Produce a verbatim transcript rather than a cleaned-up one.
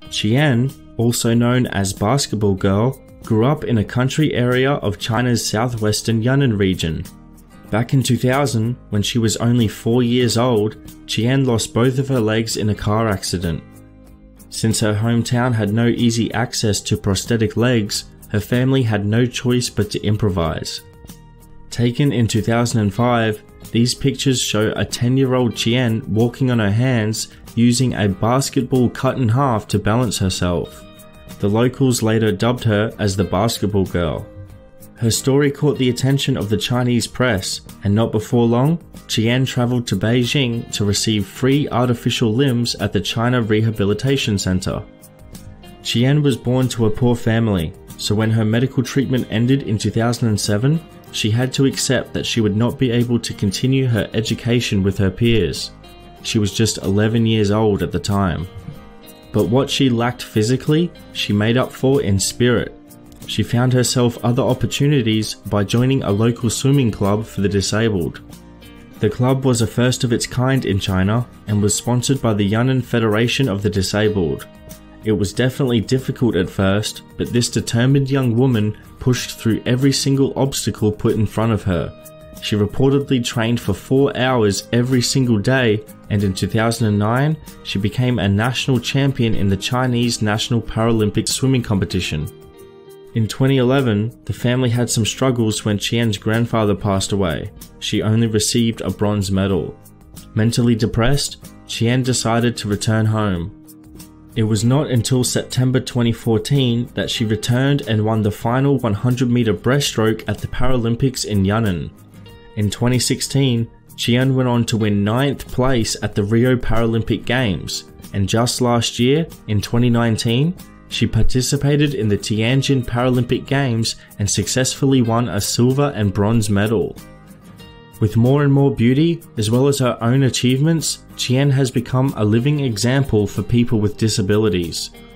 Qian, also known as Basketball Girl, grew up in a country area of China's southwestern Yunnan region. Back in two thousand, when she was only four years old, Qian lost both of her legs in a car accident. Since her hometown had no easy access to prosthetic legs, her family had no choice but to improvise. Taken in two thousand five, these pictures show a ten-year-old Qian walking on her hands using a basketball cut in half to balance herself. The locals later dubbed her as the Basketball Girl. Her story caught the attention of the Chinese press, and not before long, Qian travelled to Beijing to receive free artificial limbs at the China Rehabilitation Center. Qian was born to a poor family, so when her medical treatment ended in two thousand seven, she had to accept that she would not be able to continue her education with her peers. She was just eleven years old at the time. But what she lacked physically, she made up for in spirit. She found herself other opportunities by joining a local swimming club for the disabled. The club was a first of its kind in China and was sponsored by the Yunnan Federation of the Disabled. It was definitely difficult at first, but this determined young woman pushed through every single obstacle put in front of her. She reportedly trained for four hours every single day, and in two thousand nine, she became a national champion in the Chinese National Paralympic Swimming Competition. In twenty eleven, the family had some struggles when Qian's grandfather passed away. She only received a bronze medal. Mentally depressed, Qian decided to return home. It was not until September twenty fourteen that she returned and won the final one hundred meter breaststroke at the Paralympics in Yunnan. In twenty sixteen, Qian went on to win ninth place at the Rio Paralympic Games, and just last year, in twenty nineteen, she participated in the Tianjin Paralympic Games and successfully won a silver and bronze medal. With more and more beauty, as well as her own achievements, Qian has become a living example for people with disabilities.